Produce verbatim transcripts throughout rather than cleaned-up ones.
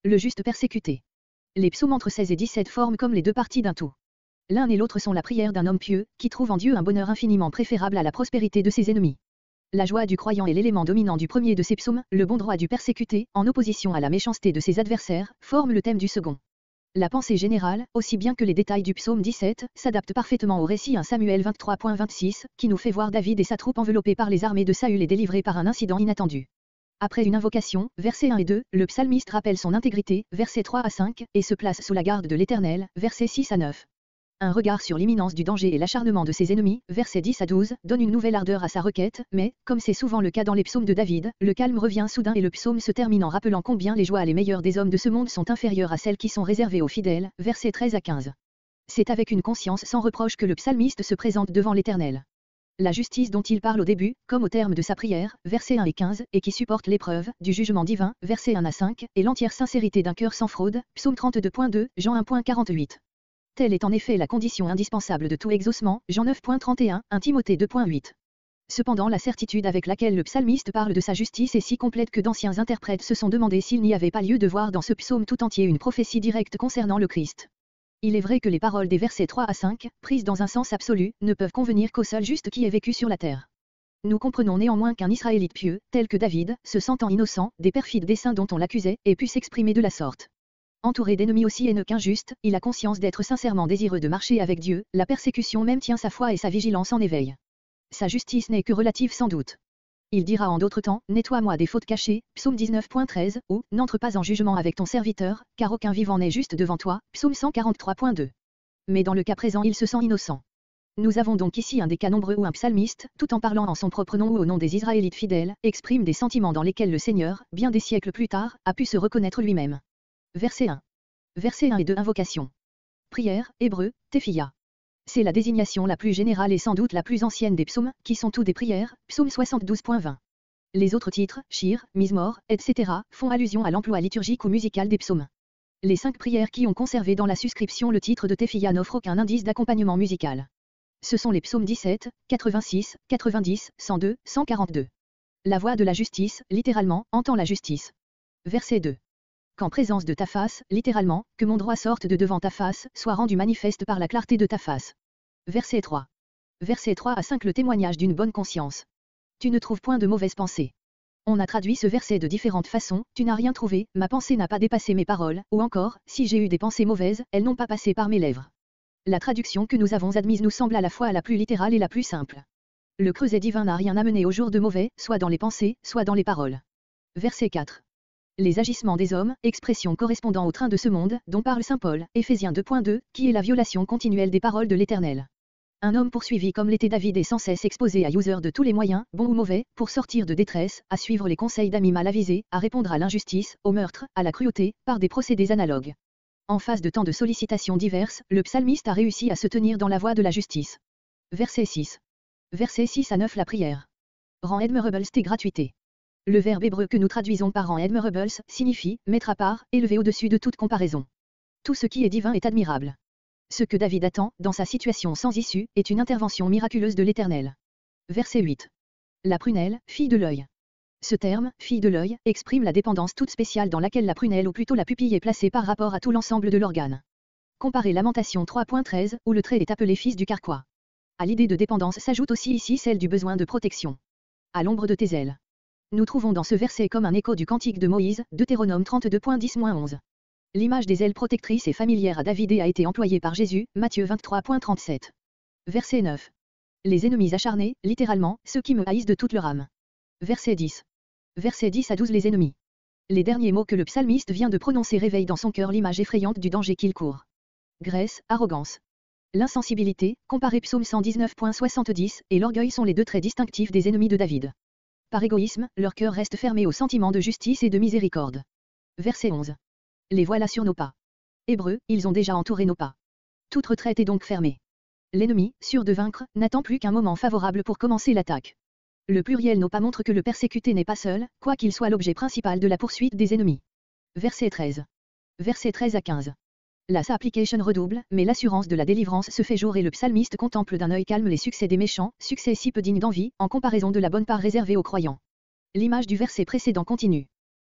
le juste persécuté. Les psaumes entre seize et dix-sept forment comme les deux parties d'un tout. L'un et l'autre sont la prière d'un homme pieux, qui trouve en Dieu un bonheur infiniment préférable à la prospérité de ses ennemis. La joie du croyant est l'élément dominant du premier de ces psaumes, le bon droit du persécuté, en opposition à la méchanceté de ses adversaires, forme le thème du second. La pensée générale, aussi bien que les détails du psaume dix-sept, s'adapte parfaitement au récit un Samuel vingt-trois vingt-six, qui nous fait voir David et sa troupe enveloppés par les armées de Saül et délivrés par un incident inattendu. Après une invocation, versets un et deux, le psalmiste rappelle son intégrité, versets trois à cinq, et se place sous la garde de l'Éternel, versets six à neuf. Un regard sur l'imminence du danger et l'acharnement de ses ennemis, versets dix à douze, donne une nouvelle ardeur à sa requête, mais, comme c'est souvent le cas dans les psaumes de David, le calme revient soudain et le psaume se termine en rappelant combien les joies les meilleures des hommes de ce monde sont inférieures à celles qui sont réservées aux fidèles, versets treize à quinze. C'est avec une conscience sans reproche que le psalmiste se présente devant l'Éternel. La justice dont il parle au début, comme au terme de sa prière, versets un et quinze, et qui supporte l'épreuve du jugement divin, versets un à cinq, et l'entière sincérité d'un cœur sans fraude, psaume trente-deux deux, Jean un quarante-huit. Telle est en effet la condition indispensable de tout exaucement, Jean neuf trente et un, un Timothée deux huit. Cependant la certitude avec laquelle le psalmiste parle de sa justice est si complète que d'anciens interprètes se sont demandé s'il n'y avait pas lieu de voir dans ce psaume tout entier une prophétie directe concernant le Christ. Il est vrai que les paroles des versets trois à cinq, prises dans un sens absolu, ne peuvent convenir qu'au seul juste qui ait vécu sur la terre. Nous comprenons néanmoins qu'un Israélite pieux, tel que David, se sentant innocent des perfides desseins dont on l'accusait, ait pu s'exprimer de la sorte. Entouré d'ennemis aussi haineux qu'injustes, il a conscience d'être sincèrement désireux de marcher avec Dieu, la persécution même tient sa foi et sa vigilance en éveil. Sa justice n'est que relative sans doute. Il dira en d'autres temps, nettoie-moi des fautes cachées, psaume dix-neuf treize, ou, n'entre pas en jugement avec ton serviteur, car aucun vivant n'est juste devant toi, psaume cent quarante-trois deux. Mais dans le cas présent il se sent innocent. Nous avons donc ici un des cas nombreux où un psalmiste, tout en parlant en son propre nom ou au nom des Israélites fidèles, exprime des sentiments dans lesquels le Seigneur, bien des siècles plus tard, a pu se reconnaître lui-même. Verset un. Verset un et deux Invocation. Prière, hébreu, Tefillah. C'est la désignation la plus générale et sans doute la plus ancienne des psaumes, qui sont tous des prières, psaume soixante-douze vingt. Les autres titres, Shir, Mizmor, et cetera, font allusion à l'emploi liturgique ou musical des psaumes. Les cinq prières qui ont conservé dans la suscription le titre de Tefillah n'offrent aucun indice d'accompagnement musical. Ce sont les psaumes dix-sept, quatre-vingt-six, quatre-vingt-dix, cent deux, cent quarante-deux. La voix de la justice, littéralement, entend la justice. Verset deux. Qu'en présence de ta face, littéralement, que mon droit sorte de devant ta face, soit rendu manifeste par la clarté de ta face. Verset trois. Verset trois à cinq Le témoignage d'une bonne conscience. Tu ne trouves point de mauvaises pensées. On a traduit ce verset de différentes façons, tu n'as rien trouvé, ma pensée n'a pas dépassé mes paroles, ou encore, si j'ai eu des pensées mauvaises, elles n'ont pas passé par mes lèvres. La traduction que nous avons admise nous semble à la fois la plus littérale et la plus simple. Le creuset divin n'a rien amené au jour de mauvais, soit dans les pensées, soit dans les paroles. Verset quatre. Les agissements des hommes, expression correspondant au train de ce monde, dont parle saint Paul, Éphésiens deux deux, qui est la violation continuelle des paroles de l'Éternel. Un homme poursuivi comme l'était David est sans cesse exposé à user de tous les moyens, bons ou mauvais, pour sortir de détresse, à suivre les conseils d'amis mal avisés, à répondre à l'injustice, au meurtre, à la cruauté, par des procédés analogues. En face de tant de sollicitations diverses, le psalmiste a réussi à se tenir dans la voie de la justice. Verset six. Verset six à neuf La prière. Rend admirable tes gratuités. Le verbe hébreu que nous traduisons par rend admirables signifie mettre à part, élever au-dessus de toute comparaison. Tout ce qui est divin est admirable. Ce que David attend, dans sa situation sans issue, est une intervention miraculeuse de l'Éternel. Verset huit. La prunelle, fille de l'œil. Ce terme, fille de l'œil, exprime la dépendance toute spéciale dans laquelle la prunelle ou plutôt la pupille est placée par rapport à tout l'ensemble de l'organe. Comparez Lamentation trois treize, où le trait est appelé fils du carquois. À l'idée de dépendance s'ajoute aussi ici celle du besoin de protection. À l'ombre de tes ailes. Nous trouvons dans ce verset comme un écho du cantique de Moïse, Deutéronome trente-deux dix onze. L'image des ailes protectrices et familière à David et a été employée par Jésus, Matthieu vingt-trois trente-sept. Verset neuf. Les ennemis acharnés, littéralement, ceux qui me haïssent de toute leur âme. Verset dix. Verset dix à douze Les ennemis. Les derniers mots que le psalmiste vient de prononcer réveillent dans son cœur l'image effrayante du danger qu'il court. Graisse, arrogance. L'insensibilité, comparé psaume cent dix-neuf soixante-dix, et l'orgueil sont les deux traits distinctifs des ennemis de David. Par égoïsme, leur cœur reste fermé au sentiment de justice et de miséricorde. Verset onze. Les voilà sur nos pas. Hébreux, ils ont déjà entouré nos pas. Toute retraite est donc fermée. L'ennemi, sûr de vaincre, n'attend plus qu'un moment favorable pour commencer l'attaque. Le pluriel nos pas montre que le persécuté n'est pas seul, quoiqu'il soit l'objet principal de la poursuite des ennemis. Verset treize. Verset treize à quinze. La supplication redouble, mais l'assurance de la délivrance se fait jour et le psalmiste contemple d'un œil calme les succès des méchants, succès si peu dignes d'envie, en comparaison de la bonne part réservée aux croyants. L'image du verset précédent continue.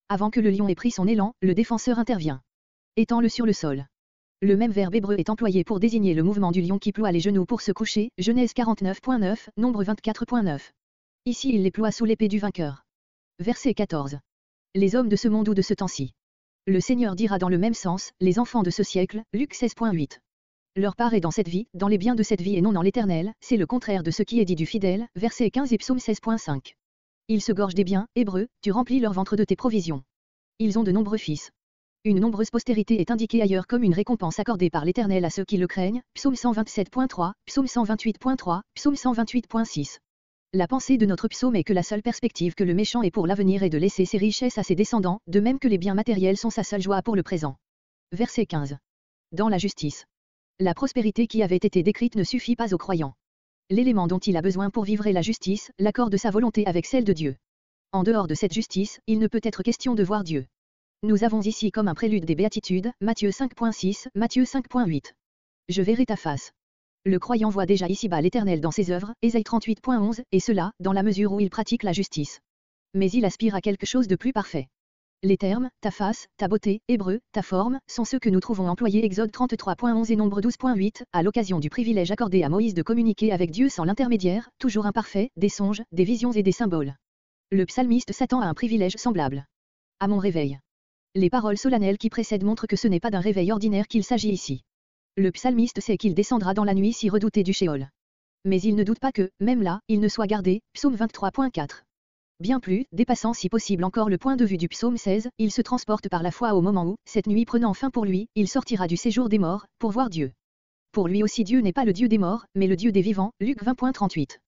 Avant que le lion ait pris son élan, le défenseur intervient. Étends-le sur le sol. Le même verbe hébreu est employé pour désigner le mouvement du lion qui ploie les genoux pour se coucher, Genèse quarante-neuf point neuf, Nombre vingt-quatre point neuf. Ici il les ploie sous l'épée du vainqueur. Verset quatorze. Les hommes de ce monde ou de ce temps-ci. Le Seigneur dira dans le même sens, les enfants de ce siècle, Luc seize point huit. Leur part est dans cette vie, dans les biens de cette vie et non dans l'éternel, c'est le contraire de ce qui est dit du fidèle, verset quinze et psaume seize point cinq. Ils se gorgent des biens, hébreux, tu remplis leur ventre de tes provisions. Ils ont de nombreux fils. Une nombreuse postérité est indiquée ailleurs comme une récompense accordée par l'Éternel à ceux qui le craignent, psaume cent vingt-sept point trois, psaume cent vingt-huit point trois, psaume cent vingt-huit point six. La pensée de notre psaume est que la seule perspective que le méchant ait pour l'avenir est de laisser ses richesses à ses descendants, de même que les biens matériels sont sa seule joie pour le présent. Verset quinze. Dans la justice. La prospérité qui avait été décrite ne suffit pas aux croyants. L'élément dont il a besoin pour vivre est la justice, l'accord de sa volonté avec celle de Dieu. En dehors de cette justice, il ne peut être question de voir Dieu. Nous avons ici comme un prélude des béatitudes, Matthieu cinq point six, Matthieu cinq point huit. Je verrai ta face. Le croyant voit déjà ici-bas l'Éternel dans ses œuvres, Ésaïe trente-huit point onze, et cela, dans la mesure où il pratique la justice. Mais il aspire à quelque chose de plus parfait. Les termes, ta face, ta beauté, hébreu, ta forme, sont ceux que nous trouvons employés Exode trente-trois point onze et Nombre douze point huit, à l'occasion du privilège accordé à Moïse de communiquer avec Dieu sans l'intermédiaire, toujours imparfait, des songes, des visions et des symboles. Le psalmiste s'attend à un privilège semblable. À mon réveil. Les paroles solennelles qui précèdent montrent que ce n'est pas d'un réveil ordinaire qu'il s'agit ici. Le psalmiste sait qu'il descendra dans la nuit si redouté du Sheol. Mais il ne doute pas que, même là, il ne soit gardé, psaume vingt-trois point quatre. Bien plus, dépassant si possible encore le point de vue du psaume seize, il se transporte par la foi au moment où, cette nuit prenant fin pour lui, il sortira du séjour des morts, pour voir Dieu. Pour lui aussi Dieu n'est pas le Dieu des morts, mais le Dieu des vivants, Luc vingt point trente-huit.